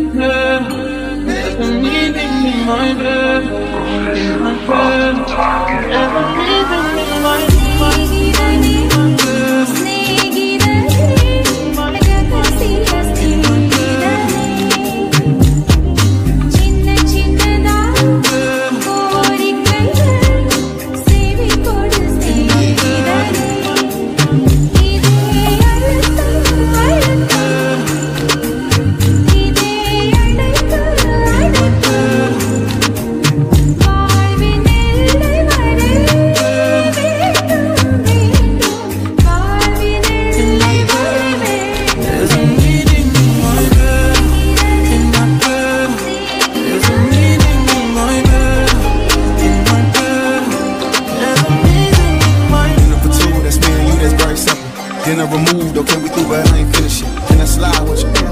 head. There's a meaning in my bed, in my bed. Never